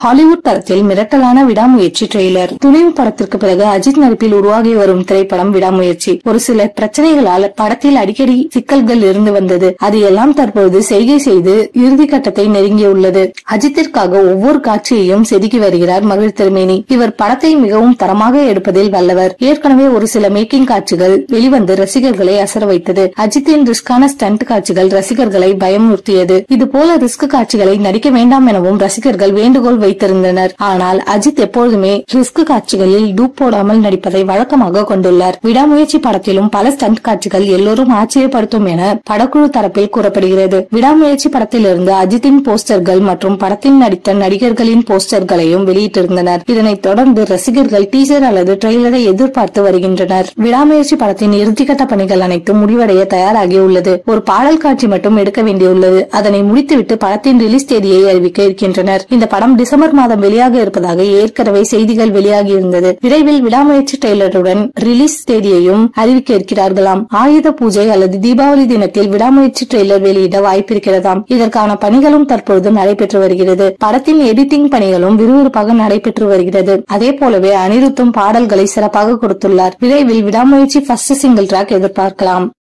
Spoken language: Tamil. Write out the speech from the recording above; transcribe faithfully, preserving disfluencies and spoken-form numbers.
ஹாலிவுட் தளத்தில் மிரட்டலான விடாமுயற்சி ட்ரெய்லர். துணிவு படத்திற்கு பிறகு அஜித் நடிப்பில் உருவாகி வரும் திரைப்படம் விடாமுயற்சி. ஒரு சில பிரச்சனைகளால் படத்தில் அடிக்கடி சிக்கல்கள் இருந்து வந்தது. அது எல்லாம் தற்போது செய்கை செய்து இறுதி கட்டத்தை நெருங்கியுள்ளது. அஜித்திற்காக ஒவ்வொரு காட்சியையும் செதுக்கி வருகிறார் மகிழ் திருமேனி. இவர் படத்தை மிகவும் தரமாக எடுப்பதில் வல்லவர். ஏற்கனவே ஒரு சில மேக்கிங் காட்சிகள் வெளிவந்து ரசிகர்களை அசர வைத்தது. அஜித்தின் ரிஸ்கான ஸ்டண்ட் காட்சிகள் ரசிகர்களை பயமுறுத்தியது. இதுபோல ரிஸ்க் காட்சிகளை நடிக்க வேண்டாம் எனவும் ரசிகர்கள் வேண்டுகோள் வைத்திருந்தனர். ஆனால் அஜித் எப்பொழுதுமே ரிஸ்க் காட்சிகளில் டூப் போடாமல் நடிப்பதை வழக்கமாக கொண்டுள்ளார். விடாமுயற்சி படத்திலும் பல ஸ்டண்ட் காட்சிகள் எல்லோரும் ஆச்சரியப்படுத்தும் என படக்குழு தரப்பில் கூறப்படுகிறது. விடாமுயற்சி படத்திலிருந்து அஜித்தின் போஸ்டர்கள் மற்றும் படத்தில் நடித்த நடிகர்களின் போஸ்டர்களையும் வெளியிட்டிருந்தனர். இதனைத் தொடர்ந்து ரசிகர்கள் டீசர் அல்லது ட்ரெய்லரை எதிர்பார்த்து வருகின்றனர். விடாமுயற்சி படத்தின் இறுதிக்கட்ட பணிகள் அனைத்தும் முடிவடைய தயாராகியுள்ளது. ஒரு பாடல் காட்சி மட்டும் எடுக்க வேண்டியுள்ளது. அதனை முடித்துவிட்டு படத்தின் ரிலீஸ் தேதியை அறிவிக்க இருக்கின்றனர். இந்த படம் டிசம்பர் மாதம் வெளியாக இருப்பதாக ஏற்கனவே செய்திகள் வெளியாகி இருந்தது. விரைவில் விடாமுயற்சி ட்ரெய்லருடன் ரிலீஸ் தேதியையும் அறிவிக்க இருக்கிறார்களாம். ஆயுத பூஜை அல்லது தீபாவளி தினத்தில் விடாமுயற்சி ட்ரெய்லர் வெளியிட வாய்ப்பிருக்கிறதாம். இதற்கான பணிகளும் தற்பொழுது நடைபெற்று வருகிறது. படத்தின் எடிட்டிங் பணிகளும் விறுவிறுப்பாக நடைபெற்று வருகிறது. அதே போலவே அனிருத்தும் பாடல்களை சிறப்பாக கொடுத்துள்ளார். விரைவில் விடாமுயற்சி ஃபர்ஸ்ட் சிங்கிள் டிராக் எதிர்பார்க்கலாம்.